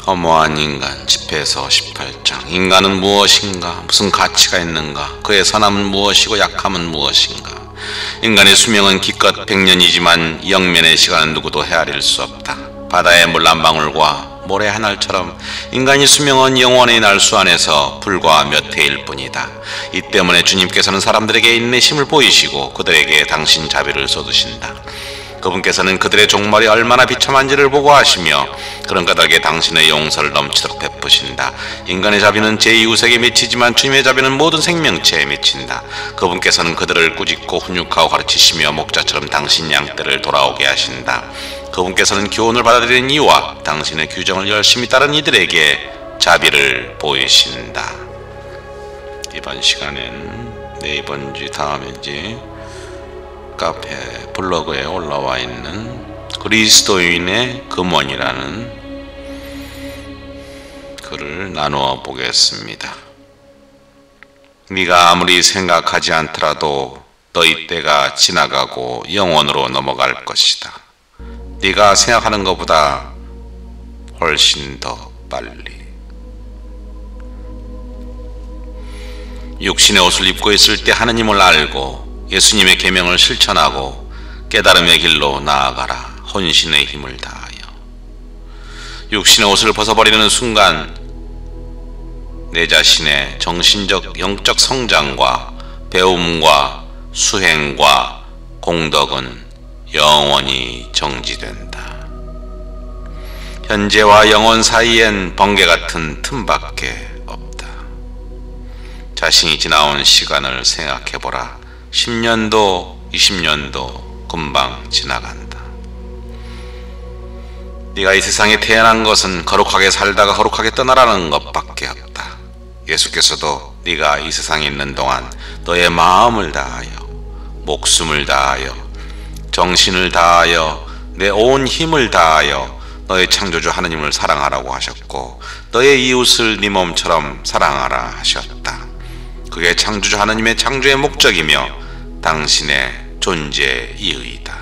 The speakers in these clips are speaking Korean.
허무한 인간 집회서 18장. 인간은 무엇인가? 무슨 가치가 있는가? 그의 선함은 무엇이고 약함은 무엇인가? 인간의 수명은 기껏 100년이지만 영면의 시간은 누구도 헤아릴 수 없다. 바다의 물 한 방울과 모래 한 알처럼 인간의 수명은 영원의 날수 안에서 불과 몇 해일 뿐이다. 이 때문에 주님께서는 사람들에게 인내심을 보이시고 그들에게 당신 자비를 쏟으신다. 그분께서는 그들의 종말이 얼마나 비참한지를 보고하시며 그런 그들에게 당신의 용서를 넘치도록 베푸신다. 인간의 자비는 제 이웃에게 미치지만 주님의 자비는 모든 생명체에 미친다. 그분께서는 그들을 꾸짖고 훈육하고 가르치시며 목자처럼 당신 양떼를 돌아오게 하신다. 그분께서는 교훈을 받아들이는 이와 당신의 규정을 열심히 따른 이들에게 자비를 보이신다. 이번 시간엔 이번 주 다음인지 카페 블로그에 올라와 있는 그리스도인의 금원이라는 글을 나누어 보겠습니다. 네가 아무리 생각하지 않더라도 너희 때가 지나가고 영원으로 넘어갈 것이다. 네가 생각하는 것보다 훨씬 더 빨리. 육신의 옷을 입고 있을 때 하느님을 알고 예수님의 계명을 실천하고 깨달음의 길로 나아가라. 혼신의 힘을 다하여. 육신의 옷을 벗어버리는 순간 내 자신의 정신적 영적 성장과 배움과 수행과 공덕은 영원히 정지된다. 현재와 영원 사이엔 번개 같은 틈밖에 없다. 자신이 지나온 시간을 생각해보라. 10년도 20년도 금방 지나간다. 네가 이 세상에 태어난 것은 거룩하게 살다가 거룩하게 떠나라는 것밖에 없다. 예수께서도 네가 이 세상에 있는 동안 너의 마음을 다하여 목숨을 다하여 정신을 다하여 내 온 힘을 다하여 너의 창조주 하느님을 사랑하라고 하셨고 너의 이웃을 네 몸처럼 사랑하라 하셨다. 그게 창조주 하느님의 창조의 목적이며 당신의 존재의 이유이다.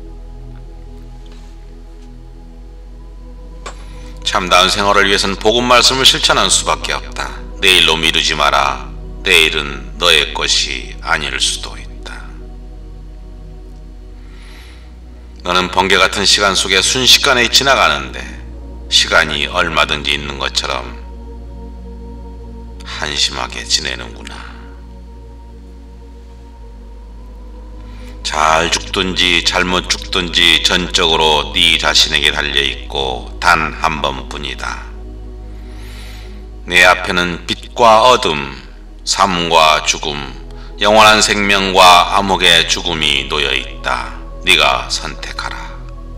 참다운 생활을 위해서는 복음 말씀을 실천하는 수밖에 없다. 내일로 미루지 마라. 내일은 너의 것이 아닐 수도 있다. 너는 번개 같은 시간 속에 순식간에 지나가는데 시간이 얼마든지 있는 것처럼 한심하게 지내는구나. 잘 죽든지 잘못 죽든지 전적으로 네 자신에게 달려있고 단 한 번뿐이다. 내 앞에는 빛과 어둠, 삶과 죽음, 영원한 생명과 암흑의 죽음이 놓여있다. 네가 선택하라.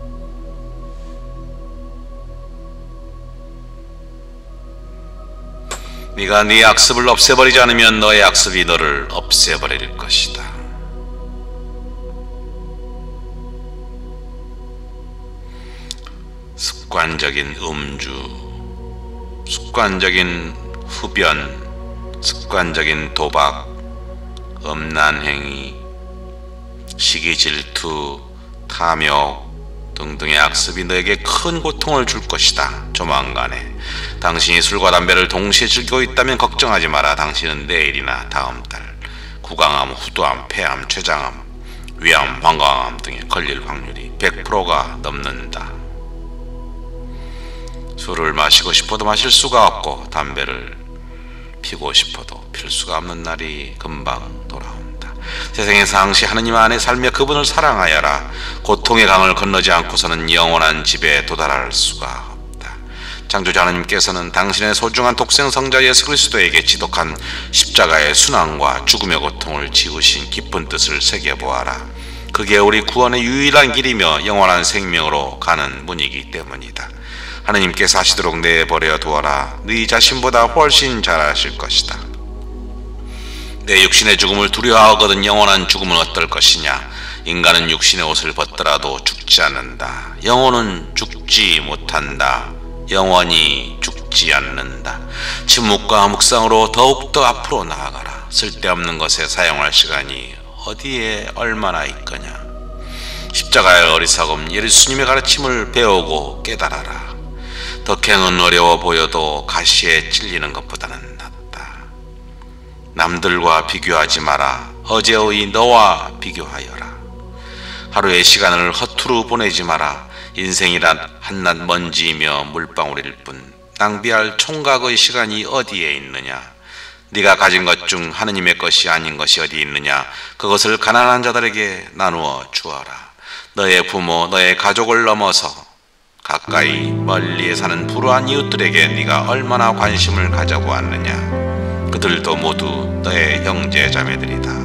네가 네 악습을 없애버리지 않으면 너의 악습이 너를 없애버릴 것이다. 습관적인 음주, 습관적인 흡연, 습관적인 도박, 음란행위, 시기 질투, 탐욕 등등의 악습이 너에게 큰 고통을 줄 것이다. 조만간에 당신이 술과 담배를 동시에 즐기고 있다면 걱정하지 마라. 당신은 내일이나 다음 달 구강암, 후두암, 폐암, 췌장암, 위암, 방광암 등에 걸릴 확률이 100%가 넘는다. 술을 마시고 싶어도 마실 수가 없고 담배를 피고 싶어도 필 수가 없는 날이 금방 돌아온다. 세상에서 항시 하느님 안에 살며 그분을 사랑하여라. 고통의 강을 건너지 않고서는 영원한 집에 도달할 수가 없다. 창조주 하느님께서는 당신의 소중한 독생성자 예수 그리스도에게 지독한 십자가의 순환과 죽음의 고통을 지우신 깊은 뜻을 새겨보아라. 그게 우리 구원의 유일한 길이며 영원한 생명으로 가는 문이기 때문이다. 하느님께서 하시도록 내버려 두어라. 네 자신보다 훨씬 잘하실 것이다. 내 육신의 죽음을 두려워하거든 영원한 죽음은 어떨 것이냐. 인간은 육신의 옷을 벗더라도 죽지 않는다. 영혼은 죽지 못한다. 영원히 죽지 않는다. 침묵과 묵상으로 더욱더 앞으로 나아가라. 쓸데없는 것에 사용할 시간이 어디에 얼마나 있거냐. 십자가의 어리석음 예수님의 가르침을 배우고 깨달아라. 덕행은 어려워 보여도 가시에 찔리는 것보다는 낫다. 남들과 비교하지 마라. 어제의 너와 비교하여라. 하루의 시간을 허투루 보내지 마라. 인생이란 한낱 먼지이며 물방울일 뿐 낭비할 총각의 시간이 어디에 있느냐. 네가 가진 것 중 하느님의 것이 아닌 것이 어디 있느냐. 그것을 가난한 자들에게 나누어 주어라. 너의 부모, 너의 가족을 넘어서 가까이 멀리에 사는 불우한 이웃들에게 네가 얼마나 관심을 가져보았느냐. 그들도 모두 너의 형제 자매들이다.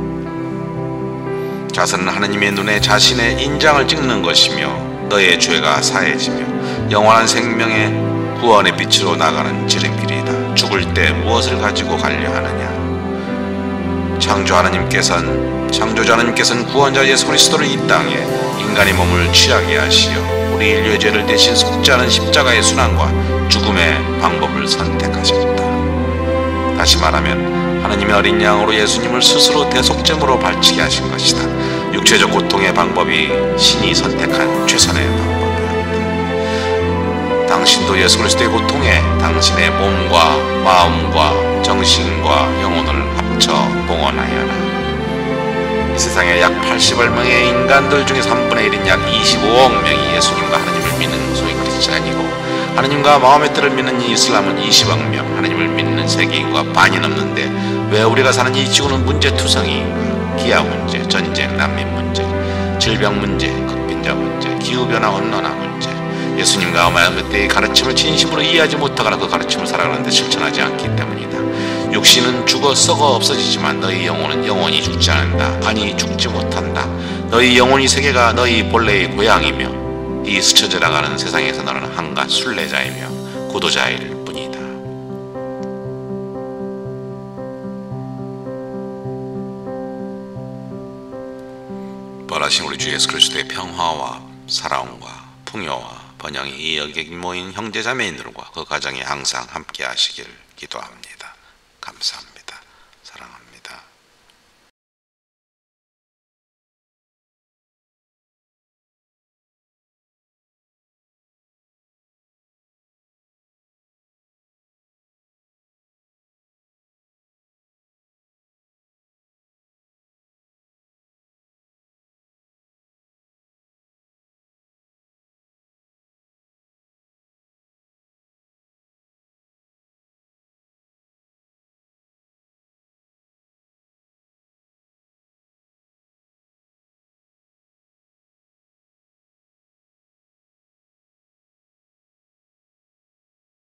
자선은 하느님의 눈에 자신의 인장을 찍는 것이며 너의 죄가 사해지며 영원한 생명의 구원의 빛으로 나가는 지름길이다. 죽을 때 무엇을 가지고 가려 하느냐. 창조자 하나님께서는 구원자 예수 그리스도를 이 땅에 인간의 몸을 취하게 하시어 우리 인류의 죄를 대신 속지 않은 십자가의 순환과 죽음의 방법을 선택하셨다. 다시 말하면 하나님의 어린 양으로 예수님을 스스로 대속제물로 바치게 하신 것이다. 육체적 고통의 방법이 신이 선택한 최선의 방법이었다. 당신도 예수 그리스도의 고통에 당신의 몸과 마음과 정신과 영혼을 합쳐 봉헌하여라. 이 세상에 약 80억 명의 인간들 중에 3분의 1인 약 25억 명이 예수님과 하나님을 믿는 소위 크리스찬이고, 하나님과 마호메트를 믿는 이슬람은 20억 명, 하나님을 믿는 세계인과 반이 넘는데 왜 우리가 사는 이 지구는 문제투성이인가? 기아 문제, 전쟁, 난민 문제, 질병 문제, 극빈자 문제, 기후변화, 온난화 문제. 예수님과 마호메트의 가르침을 진심으로 이해하지 못하거나 그 가르침을 살아가는데 실천하지 않기 때문이다. 육신은 죽어 썩어 없어지지만 너희 영혼은 영원히 죽지 않는다. 아니, 죽지 못한다. 너희 영혼이 세계가 너희 본래의 고향이며 이 스쳐져 나가는 세상에서 너는 한갓 순례자이며 구도자일 뿐이다. 부활하신 우리 주 예수 그리스도의 평화와 사랑과 풍요와 번영이 이 여기에 모인 형제자매인들과 그 가정에 항상 함께 하시길 기도합니다. 감사합니다.